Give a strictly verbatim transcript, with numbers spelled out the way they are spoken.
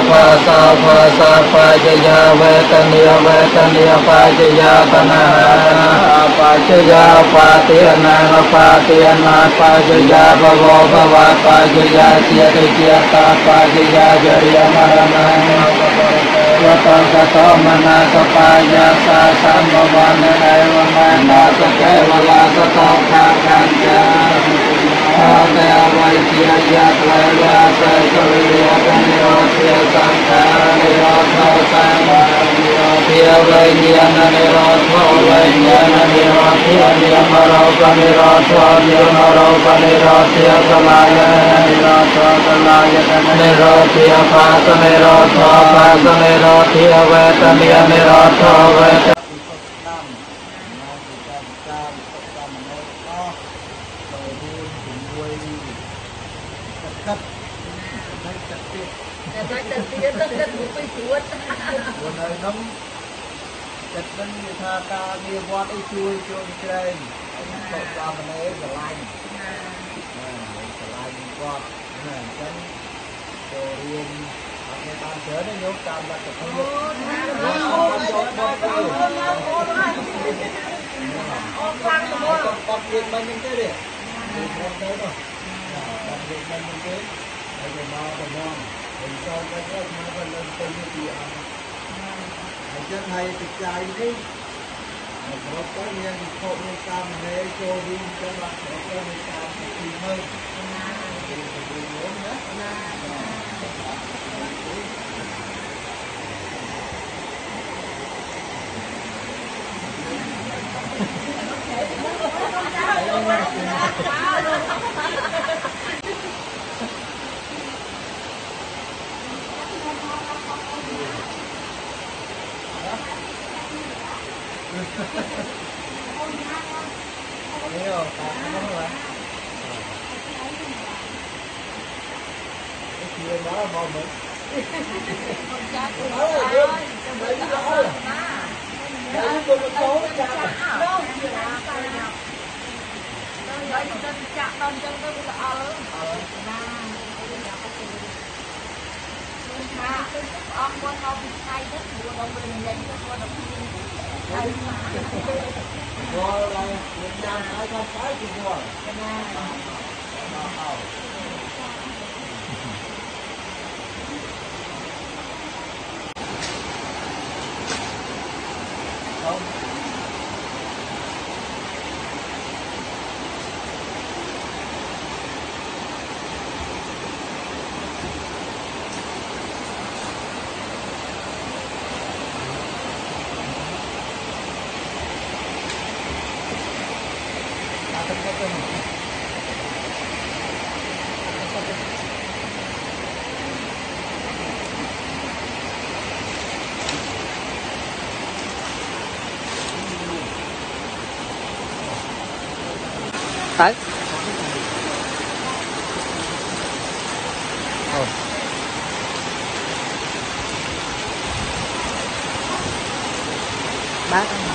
ภาษาภาษาปัจจยาเวทนิยเวทนิยปัจจยาตนาปัจจยาปาติยนาปาติยนาปัจจยาภวภวะปัจจยาเจติเจตาปัจจยาจริยมรณะวัตสัตตมนาสปายาสาสัมภวันเนวมานาสเกวลาสตองขาคันจาอาเตวัยเทียยัตเลวะเสกวิริยะนิโรธเทสังขานิโรธสังวานิโรธเทวิญญาณนิโรธโทวิญญาณนิโรธเทนิยมโรปนิโรธโทนิยมโรปนิโรธเทสลายะนิโรธโทสลายะนิโรธเทภาสนิโรธโทภาสนิโรธเทเวทนิยนิโรธโทเวทวันนี้น้องจัดเป็นทาการมีวัดไอ้ช่วยช่วยเทรนตกปลามันเลยสลายสลายวัดเนี่ยฉันโตเรียนทำในตามเสือได้ยกตามหลักของยกปักเรียนมันยังไงเด็กปักเรียนมันปักเรียนมันยังไงไอ้เด็กมาแต่มองเห็นตอนแรกมาเป็นเรื่องเป็นวิธีอ่ะไอ้เจ้าไทยติดใจนี่เราก็ยังโคตรตามเฮโจวินจังหวัดเราก็มีตามที่เมืองเป็นเป็นเรื่องนะNhiều, có không ạ? Cái kia đó là bò mực. Không chắc cũng đó là đêm. Đấy cái đó là. Đấy tôi có số chắc. Đâu? Đấy tôi chắc đâu chân tôi cũng là ở. Ờ. Ông con không hay rất nhiều đâu mình lên cho con đâu. Rồi là Việt Nam phải không phải gì rồi. Không. Tới Ồ. Bác